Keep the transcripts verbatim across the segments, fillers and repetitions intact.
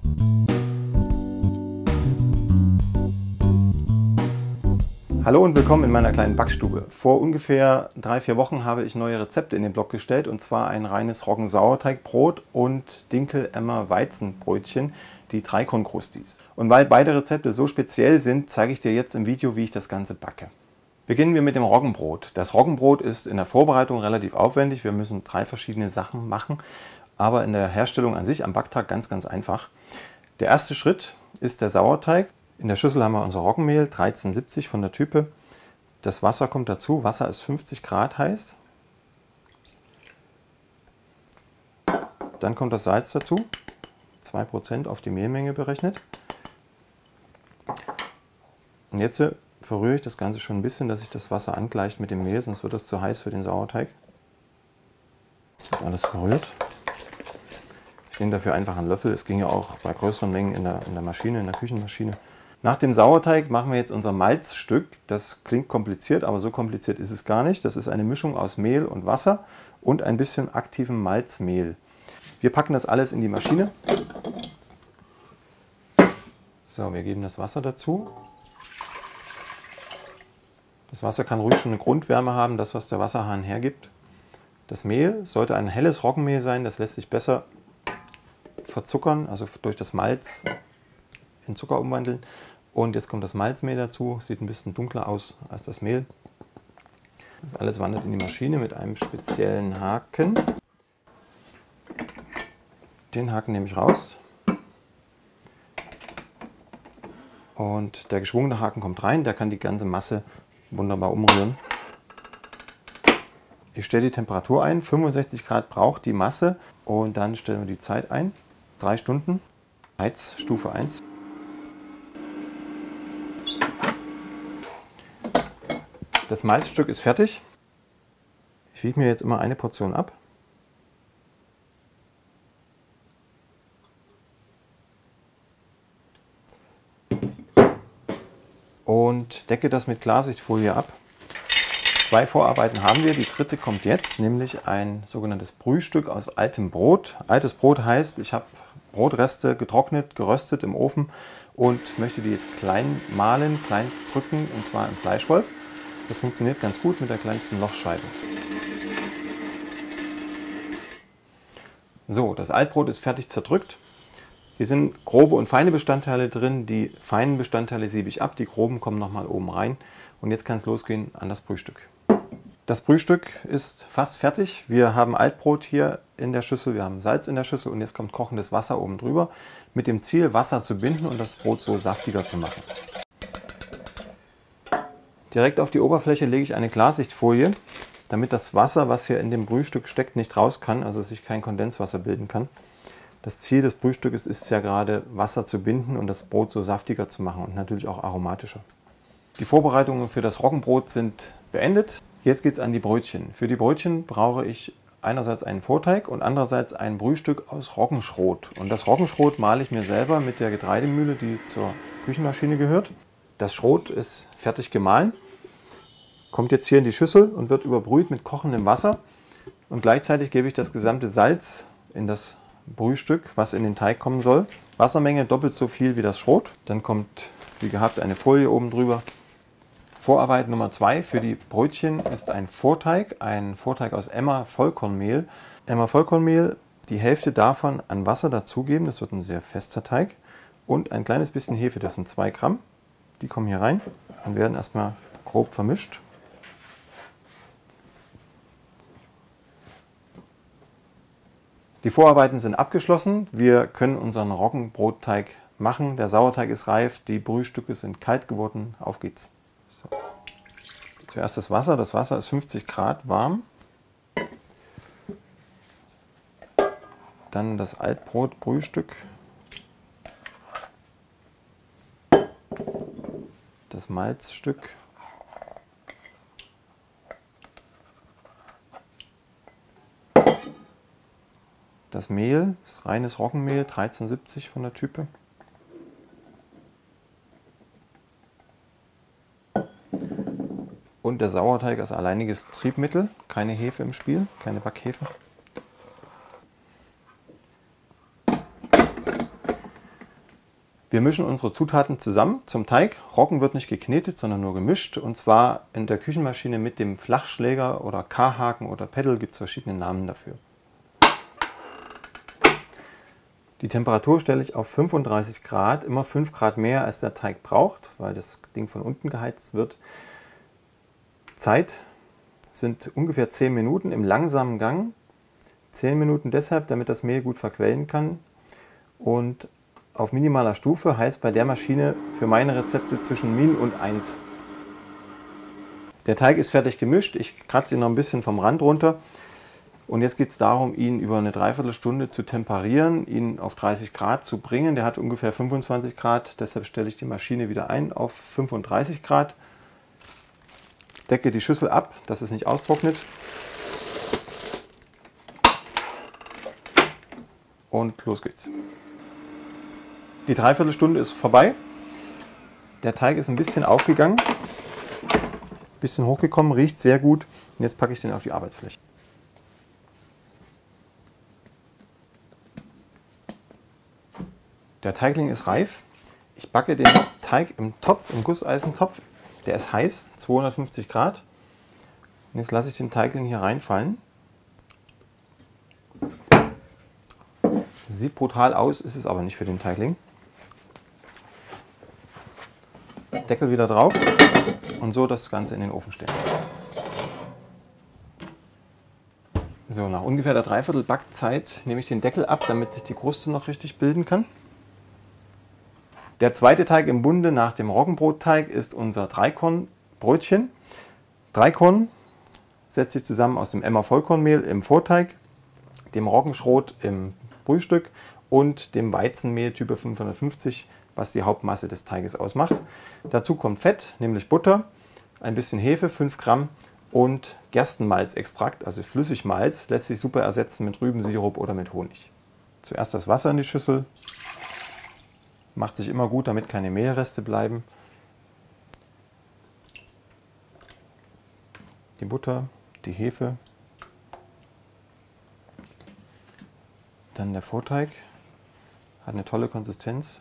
Hallo und willkommen in meiner kleinen Backstube. Vor ungefähr drei, vier Wochen habe ich neue Rezepte in den Blog gestellt, und zwar ein reines Roggensauerteigbrot und Dinkel-Emmer-Weizenbrötchen, die Dreikorn-Krustis. Und weil beide Rezepte so speziell sind, zeige ich dir jetzt im Video, wie ich das Ganze backe. Beginnen wir mit dem Roggenbrot. Das Roggenbrot ist in der Vorbereitung relativ aufwendig. Wir müssen drei verschiedene Sachen machen, aber in der Herstellung an sich am Backtag ganz, ganz einfach. Der erste Schritt ist der Sauerteig. In der Schüssel haben wir unser Roggenmehl, dreizehn siebzig von der Type. Das Wasser kommt dazu. Wasser ist fünfzig Grad heiß. Dann kommt das Salz dazu, zwei Prozent auf die Mehlmenge berechnet. Und jetzt verrühre ich das Ganze schon ein bisschen, dass sich das Wasser angleicht mit dem Mehl, sonst wird das zu heiß für den Sauerteig. Alles verrührt. Ich nehme dafür einfach einen Löffel. Es ging ja auch bei größeren Mengen in der, in der Maschine, in der Küchenmaschine. Nach dem Sauerteig machen wir jetzt unser Malzstück. Das klingt kompliziert, aber so kompliziert ist es gar nicht. Das ist eine Mischung aus Mehl und Wasser und ein bisschen aktivem Malzmehl. Wir packen das alles in die Maschine. So, wir geben das Wasser dazu. Das Wasser kann ruhig schon eine Grundwärme haben, das was der Wasserhahn hergibt. Das Mehl sollte ein helles Roggenmehl sein, das lässt sich besser verzuckern, also durch das Malz in Zucker umwandeln. Und jetzt kommt das Malzmehl dazu, sieht ein bisschen dunkler aus als das Mehl. Das alles wandert in die Maschine mit einem speziellen Haken. Den Haken nehme ich raus. Und der geschwungene Haken kommt rein, der kann die ganze Masse wunderbar umrühren. Ich stelle die Temperatur ein, fünfundsechzig Grad braucht die Masse, und dann stellen wir die Zeit ein, drei Stunden, Heizstufe eins. Das Malzstück ist fertig. Ich wiege mir jetzt immer eine Portion ab. Und decke das mit Klarsichtfolie ab. Zwei Vorarbeiten haben wir, die dritte kommt jetzt, nämlich ein sogenanntes Brühstück aus altem Brot. Altes Brot heißt, ich habe Brotreste getrocknet, geröstet im Ofen und möchte die jetzt klein mahlen, klein drücken, und zwar im Fleischwolf. Das funktioniert ganz gut mit der kleinsten Lochscheibe. So, das Altbrot ist fertig zerdrückt. Hier sind grobe und feine Bestandteile drin. Die feinen Bestandteile siebe ich ab, die groben kommen nochmal oben rein. Und jetzt kann es losgehen an das Brühstück. Das Brühstück ist fast fertig. Wir haben Altbrot hier in der Schüssel, wir haben Salz in der Schüssel und jetzt kommt kochendes Wasser oben drüber, mit dem Ziel, Wasser zu binden und das Brot so saftiger zu machen. Direkt auf die Oberfläche lege ich eine Klarsichtfolie, damit das Wasser, was hier in dem Brühstück steckt, nicht raus kann, also sich kein Kondenswasser bilden kann. Das Ziel des Brühstückes ist ja gerade, Wasser zu binden und das Brot so saftiger zu machen und natürlich auch aromatischer. Die Vorbereitungen für das Roggenbrot sind beendet. Jetzt geht es an die Brötchen. Für die Brötchen brauche ich einerseits einen Vorteig und andererseits ein Brühstück aus Roggenschrot. Und das Roggenschrot male ich mir selber mit der Getreidemühle, die zur Küchenmaschine gehört. Das Schrot ist fertig gemahlen, kommt jetzt hier in die Schüssel und wird überbrüht mit kochendem Wasser. Und gleichzeitig gebe ich das gesamte Salz in das Brühstück, was in den Teig kommen soll. Wassermenge doppelt so viel wie das Schrot. Dann kommt, wie gehabt, eine Folie oben drüber. Vorarbeit Nummer zwei für die Brötchen ist ein Vorteig, ein Vorteig aus Emmer-Vollkornmehl. Emmer-Vollkornmehl, die Hälfte davon an Wasser dazugeben, das wird ein sehr fester Teig. Und ein kleines bisschen Hefe, das sind zwei Gramm. Die kommen hier rein und werden erstmal grob vermischt. Die Vorarbeiten sind abgeschlossen. Wir können unseren Roggenbrotteig machen. Der Sauerteig ist reif, die Brühstücke sind kalt geworden. Auf geht's. So. Zuerst das Wasser. Das Wasser ist fünfzig Grad warm. Dann das Altbrot-Brühstück. Das Malzstück. Das Mehl, das reines Roggenmehl, dreizehn siebzig von der Type. Und der Sauerteig als alleiniges Triebmittel, keine Hefe im Spiel, keine Backhefe. Wir mischen unsere Zutaten zusammen zum Teig. Roggen wird nicht geknetet, sondern nur gemischt. Und zwar in der Küchenmaschine mit dem Flachschläger oder K-Haken oder Pedal, gibt es verschiedene Namen dafür. Die Temperatur stelle ich auf fünfunddreißig Grad, immer fünf Grad mehr als der Teig braucht, weil das Ding von unten geheizt wird. Zeit sind ungefähr zehn Minuten im langsamen Gang. zehn Minuten deshalb, damit das Mehl gut verquellen kann. Und auf minimaler Stufe heißt bei der Maschine für meine Rezepte zwischen Min und eins. Der Teig ist fertig gemischt. Ich kratze ihn noch ein bisschen vom Rand runter. Und jetzt geht es darum, ihn über eine Dreiviertelstunde zu temperieren, ihn auf dreißig Grad zu bringen. Der hat ungefähr fünfundzwanzig Grad, deshalb stelle ich die Maschine wieder ein auf fünfunddreißig Grad. Decke die Schüssel ab, dass es nicht austrocknet. Und los geht's. Die Dreiviertelstunde ist vorbei. Der Teig ist ein bisschen aufgegangen, ein bisschen hochgekommen, riecht sehr gut. Und jetzt packe ich den auf die Arbeitsfläche. Der Teigling ist reif. Ich backe den Teig im Topf, im Gusseisentopf. Der ist heiß, zweihundertfünfzig Grad. Und jetzt lasse ich den Teigling hier reinfallen. Sieht brutal aus, ist es aber nicht für den Teigling. Deckel wieder drauf und so das Ganze in den Ofen stellen. So, nach ungefähr der Dreiviertel Backzeit nehme ich den Deckel ab, damit sich die Kruste noch richtig bilden kann. Der zweite Teig im Bunde nach dem Roggenbrotteig ist unser Dreikornbrötchen. Dreikorn setzt sich zusammen aus dem Emmer Vollkornmehl im Vorteig, dem Roggenschrot im Brühstück und dem Weizenmehl Typ fünfhundertfünfzig, was die Hauptmasse des Teiges ausmacht. Dazu kommt Fett, nämlich Butter, ein bisschen Hefe, fünf Gramm und Gerstenmalzextrakt, also Flüssigmalz, lässt sich super ersetzen mit Rübensirup oder mit Honig. Zuerst das Wasser in die Schüssel. Macht sich immer gut, damit keine Mehlreste bleiben. Die Butter, die Hefe. Dann der Vorteig. Hat eine tolle Konsistenz.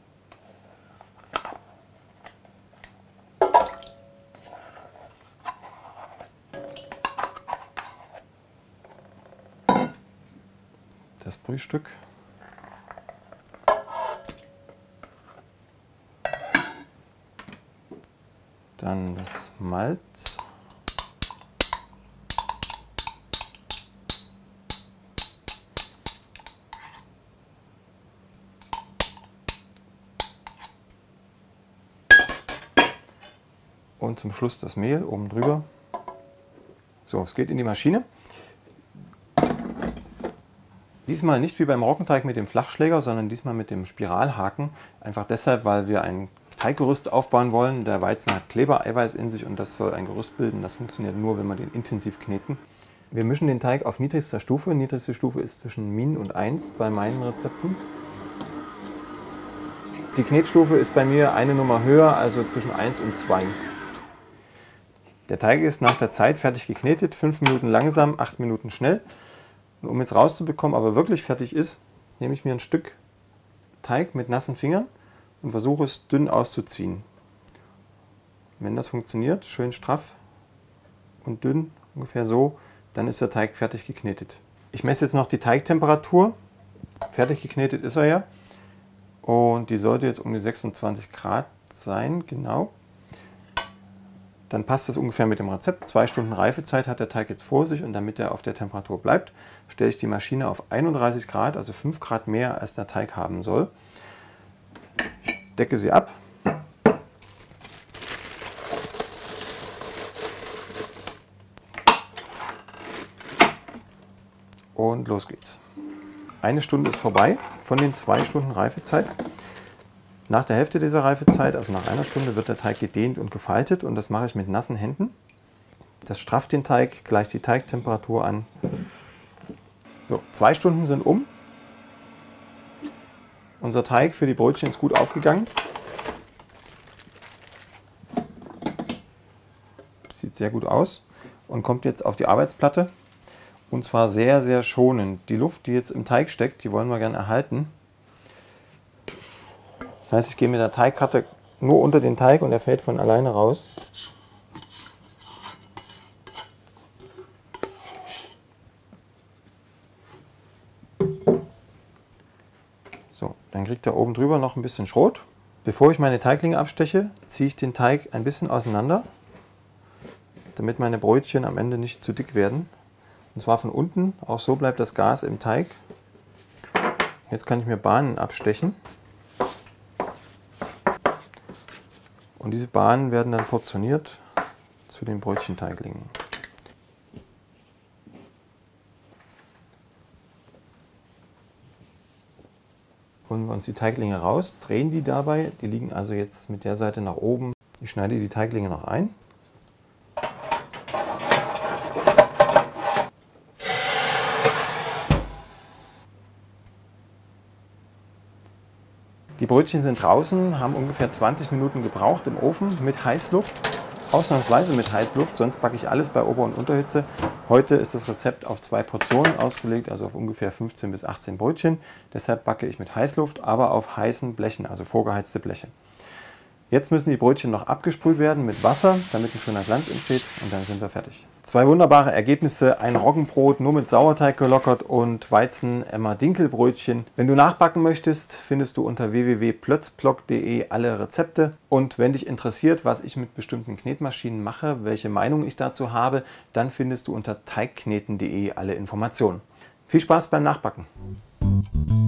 Das Brühstück. Dann das Malz. Und zum Schluss das Mehl oben drüber. So, es geht in die Maschine. Diesmal nicht wie beim Roggenteig mit dem Flachschläger, sondern diesmal mit dem Spiralhaken. Einfach deshalb, weil wir ein Teiggerüst aufbauen wollen. Der Weizen hat Klebereiweiß in sich und das soll ein Gerüst bilden. Das funktioniert nur, wenn wir den intensiv kneten. Wir mischen den Teig auf niedrigster Stufe. Niedrigste Stufe ist zwischen Min und eins bei meinen Rezepten. Die Knetstufe ist bei mir eine Nummer höher, also zwischen eins und zwei. Der Teig ist nach der Zeit fertig geknetet, fünf Minuten langsam, acht Minuten schnell. Und um jetzt rauszubekommen, aber wirklich fertig ist, nehme ich mir ein Stück Teig mit nassen Fingern und versuche es dünn auszuziehen. Wenn das funktioniert, schön straff und dünn, ungefähr so, dann ist der Teig fertig geknetet. Ich messe jetzt noch die Teigtemperatur. Fertig geknetet ist er ja. Und die sollte jetzt um die sechsundzwanzig Grad sein, genau. Dann passt das ungefähr mit dem Rezept. Zwei Stunden Reifezeit hat der Teig jetzt vor sich und damit er auf der Temperatur bleibt, stelle ich die Maschine auf einunddreißig Grad, also fünf Grad mehr als der Teig haben soll. Decke sie ab. Und los geht's. Eine Stunde ist vorbei von den zwei Stunden Reifezeit. Nach der Hälfte dieser Reifezeit, also nach einer Stunde, wird der Teig gedehnt und gefaltet und das mache ich mit nassen Händen. Das strafft den Teig, gleicht die Teigtemperatur an. So, zwei Stunden sind um. Unser Teig für die Brötchen ist gut aufgegangen. Sieht sehr gut aus und kommt jetzt auf die Arbeitsplatte. Und zwar sehr, sehr schonend. Die Luft, die jetzt im Teig steckt, die wollen wir gerne erhalten. Das heißt, ich gehe mit der Teigkarte nur unter den Teig und er fällt von alleine raus. So, dann kriegt er oben drüber noch ein bisschen Schrot. Bevor ich meine Teiglinge absteche, ziehe ich den Teig ein bisschen auseinander, damit meine Brötchen am Ende nicht zu dick werden. Und zwar von unten, auch so bleibt das Gas im Teig. Jetzt kann ich mir Bahnen abstechen. Und diese Bahnen werden dann portioniert zu den Brötchenteiglingen. Holen wir uns die Teiglinge raus, drehen die dabei. Die liegen also jetzt mit der Seite nach oben. Ich schneide die Teiglinge noch ein. Die Brötchen sind draußen, haben ungefähr zwanzig Minuten gebraucht im Ofen mit Heißluft. Ausnahmsweise mit Heißluft, sonst backe ich alles bei Ober- und Unterhitze. Heute ist das Rezept auf zwei Portionen ausgelegt, also auf ungefähr fünfzehn bis achtzehn Brötchen. Deshalb backe ich mit Heißluft, aber auf heißen Blechen, also vorgeheizte Bleche. Jetzt müssen die Brötchen noch abgesprüht werden mit Wasser, damit ein schöner Glanz entsteht und dann sind wir fertig. Zwei wunderbare Ergebnisse, ein Roggenbrot nur mit Sauerteig gelockert und Weizen-Emmer-Dinkelbrötchen. Wenn du nachbacken möchtest, findest du unter w w w punkt plötzblock punkt de alle Rezepte. Und wenn dich interessiert, was ich mit bestimmten Knetmaschinen mache, welche Meinung ich dazu habe, dann findest du unter teigkneten punkt de alle Informationen. Viel Spaß beim Nachbacken!